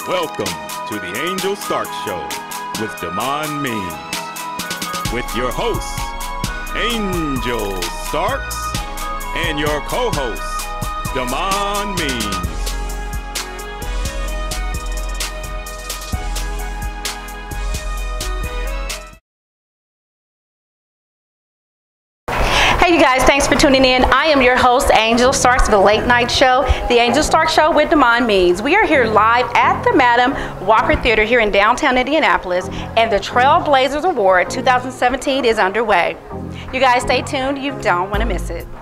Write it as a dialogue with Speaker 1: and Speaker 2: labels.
Speaker 1: Welcome to the Angel Starks Show with Damone Means. With your hosts, Angel Starks, and your co-host, Damone Means.
Speaker 2: Hey you guys, thanks for tuning in. I am your host, Angel Starks, of the late night show, The Angel Starks Show with Damone Means. We are here live at the Madam Walker Theather here in downtown Indianapolis, and the Trailblazers Award 2017 is underway. You guys stay tuned, you don't want to miss it.